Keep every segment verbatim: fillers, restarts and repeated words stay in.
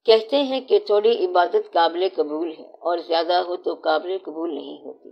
کہتے ہیں کہ تھوڑی عبادت قابل قبول ہے اور زیادہ ہو تو قابل قبول نہیں ہوتی۔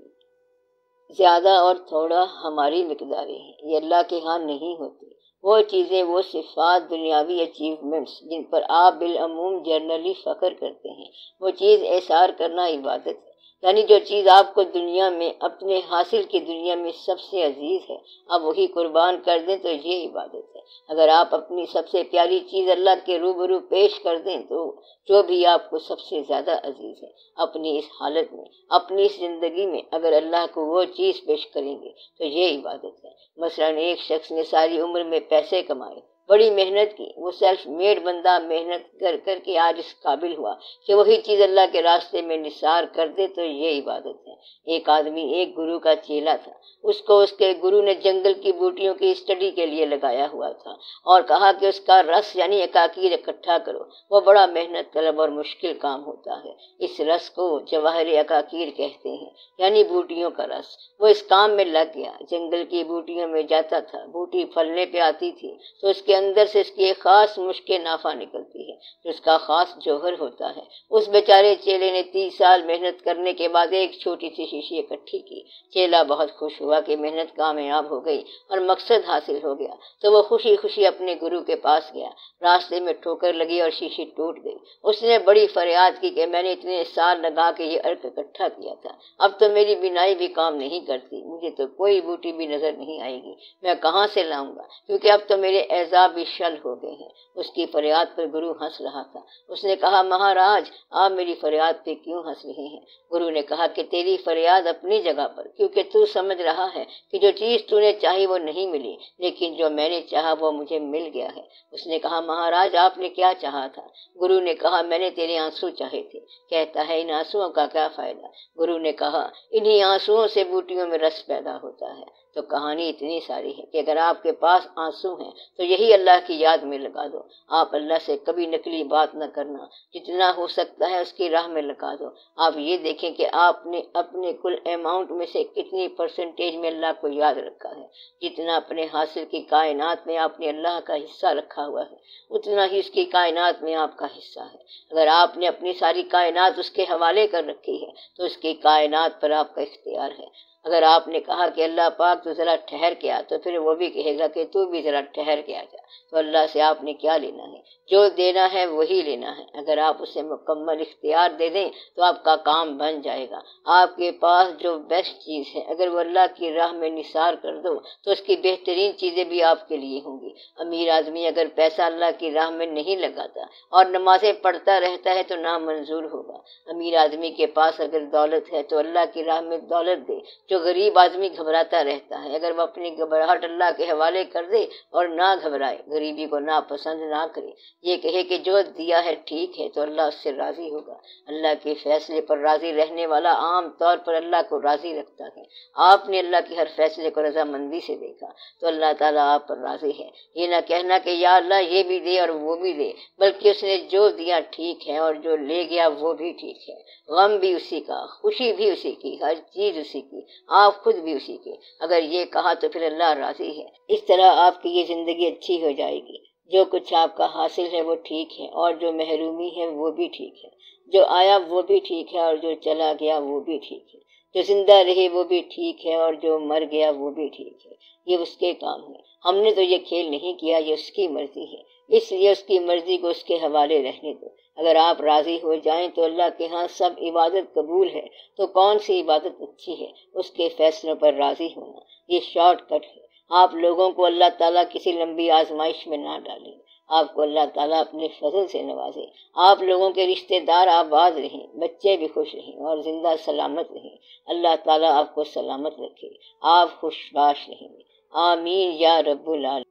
زیادہ اور تھوڑا ہماری مقداریں ہیں، یہ اللہ کے ہاں نہیں ہوتی۔ وہ چیزیں، وہ صفات، دنیاوی اچیومنٹس جن پر آپ بالعموم جرنلی فخر کرتے ہیں، وہ چیز احسار کرنا عبادت ہے۔ یعنی جو چیز آپ کو دنیا میں، اپنے حاصل کی دنیا میں سب سے عزیز ہے، آپ وہی قربان کر دیں تو یہ عبادت ہے۔ اگر آپ اپنی سب سے پیاری چیز اللہ کے روبرو پیش کر دیں تو جو بھی آپ کو سب سے زیادہ عزیز ہے، اپنی اس حالت میں، اپنی اس زندگی میں اگر اللہ کو وہ چیز پیش کریں گے تو یہ عبادت ہے۔ مثلا ایک شخص نے ساری عمر میں پیسے کمائے، بڑی محنت کی، وہ سیلف میڈ بندہ محنت کر کر کے آج اس قابل ہوا کہ وہی چیز اللہ کے راستے میں نثار کر دے تو یہ عبادت ہے۔ ایک آدمی ایک گرو کا چیلا تھا، اس کو اس کے گرو نے جنگل کی بوٹیوں کی اسٹڈی کے لیے لگایا ہوا تھا اور کہا کہ اس کا رس یعنی عقاقیر اکٹھا کرو۔ وہ بڑا محنت طلب اور مشکل کام ہوتا ہے۔ اس رس کو جواہر عقاقیر کہتے ہیں، یعنی بوٹیوں کا رس۔ وہ اس کام میں لگ گیا، جنگل کی بوٹیوں میں جاتا تھا، بوٹی پھلنے پہ آتی تھی تو اس کے اندر سے اس کی ایک خاص مشک نافع نکلتی ہے جو اس کا خاص جوہر ہوتا ہے۔ اس بیچارے چیلے نے تیس سال محنت کرنے کے بعد ایک چھوٹی سی شیشی اکٹھی کی۔ چیلا بہت خوش ہوا کہ محنت کامیاب ہو گئی اور مقصد حاصل ہو گیا، تو وہ خوشی خوشی اپنے گرو کے پاس گیا۔ راستے میں ٹھوکر لگی اور شیشی ٹوٹ گئی۔ اس نے بڑی فریاد کی کہ میں نے اتنے سال لگا کے یہ عرق اکٹھا کیا تھا، اب تو میری بینائی بھی کام نہیں کرتی، مجھے تو کوئی بوٹی بھی نظر نہیں آئے گی، میں کہاں سے لاؤں گا، کیونکہ اب تو میرے اعضاء بھی شل ہو گئے ہیں۔ اس کی فریاد پر گرو ہنس رہا تھا۔ اس نے کہا، مہاراج آپ میری فریاد پہ کیوں ہنس رہے ہیں؟ گرو نے کہا کہ تیری فریاد اپنی جگہ پر، کیونکہ تو سمجھ رہا ہے کہ جو چیز تو نے چاہی وہ نہیں ملی، لیکن جو میں نے چاہا وہ مجھے مل گیا ہے۔ اس نے کہا، مہاراج آپ نے کیا چاہا تھا؟ گرو نے کہا، میں نے تیرے آنسو چاہے تھے۔ کہتا ہے، ان آنسوؤں کا کیا فائدہ؟ گرو نے کہا، انہی آنسوؤں سے بوٹیوں میں رس پیدا ہوتا ہے۔ تو کہانی اتنی ساری ہے کہ اگر آپ کے پاس آنسو ہیں تو یہی اللہ کی یاد میں لگا دو۔ آپ اللہ سے کبھی نقلی بات نہ کرنا، جتنا ہو سکتا ہے اس کی راہ میں لگا دو۔ آپ یہ دیکھیں کہ آپ نے اپنے کل اماؤنٹ میں سے کتنی پرسنٹیج میں اللہ کو یاد رکھا ہے۔ جتنا اپنے حاصل کی کائنات میں آپ نے اللہ کا حصہ رکھا ہوا ہے، اتنا ہی اس کی کائنات میں آپ کا حصہ ہے۔ اگر آپ نے اپنی ساری کائنات اس کے حوالے کر رکھی ہے تو اس کی کائنات پر آپ کا اختیار ہے۔ اگر آپ نے کہا کہ اللہ پاک تو ذرا ٹھہر کے آ، تو پھر وہ بھی کہے گا کہ تو بھی ذرا ٹھہر کے آ جا۔ تو اللہ سے آپ نے کیا لینا ہے؟ جو دینا ہے وہی لینا ہے۔ اگر آپ اسے مکمل اختیار دے دیں تو آپ کا کام بن جائے گا۔ آپ کے پاس جو بیسٹ چیز ہے اگر وہ اللہ کی راہ میں نثار کر دو تو اس کی بہترین چیزیں بھی آپ کے لیے ہوں گی۔ امیر آدمی اگر پیسہ اللہ کی راہ میں نہیں لگاتا اور نمازیں پڑھتا رہتا ہے تو نامنظور ہوگا۔ امیر آدمی کے پاس اگر دولت ہے تو اللہ کی راہ میں دولت دے۔ جو غریب آدمی گھبراتا رہتا ہے، اگر وہ اپنی گھبراہٹ اللہ کے حوالے کر دے اور نہ گھبرائے، غریبی کو ناپسند نہ کرے، یہ کہے کہ جو دیا ہے ٹھیک ہے، تو اللہ اس سے راضی ہوگا۔ اللہ کے فیصلے پر راضی رہنے والا عام طور پر اللہ کو راضی رکھتا ہے۔ آپ نے اللہ کے ہر فیصلے کو رضامندی سے دیکھا تو اللہ تعالیٰ آپ پر راضی ہے۔ یہ نہ کہنا کہ یا اللہ یہ بھی دے اور وہ بھی دے، بلکہ اس نے جو دیا ٹھیک ہے اور جو لے گیا وہ بھی ٹھیک ہے۔ غم بھی اسی کا، خوشی بھی اسی کی، ہر چیز اسی کی، آپ خود بھی اسی کے۔ اگر یہ کہا تو پھر اللہ راضی ہے۔ اس طرح آپ کی یہ زندگی اچھی ہو جائے گی۔ جو کچھ آپ کا حاصل ہے وہ ٹھیک ہے اور جو محرومی ہے وہ بھی ٹھیک ہے۔ جو آیا وہ بھی ٹھیک ہے اور جو چلا گیا وہ بھی ٹھیک ہے۔ جو زندہ رہے وہ بھی ٹھیک ہے اور جو مر گیا وہ بھی ٹھیک ہے۔ یہ اس کے کام ہے، ہم نے تو یہ کھیل نہیں کیا، یہ اس کی مرضی ہے، اس لیے اس کی مرضی کو اس کے حوالے رہنے دو۔ اگر آپ راضی ہو جائیں تو اللہ کے ہاں سب عبادت قبول ہے۔ تو کون سی عبادت اچھی ہے؟ اس کے فیصلوں پر راضی ہونا۔ یہ شارٹ کٹ ہے۔ آپ لوگوں کو اللہ تعالیٰ کسی لمبی آزمائش میں نہ ڈالیں، آپ کو اللہ تعالیٰ اپنے فضل سے نوازے۔ آپ لوگوں کے رشتہ دار آباد رہیں، بچے بھی خوش رہیں اور زندہ سلامت رہیں۔ اللہ تعالیٰ آپ کو سلامت رکھے، آپ خوش باش رہیں۔ آمین یا رب العالمین۔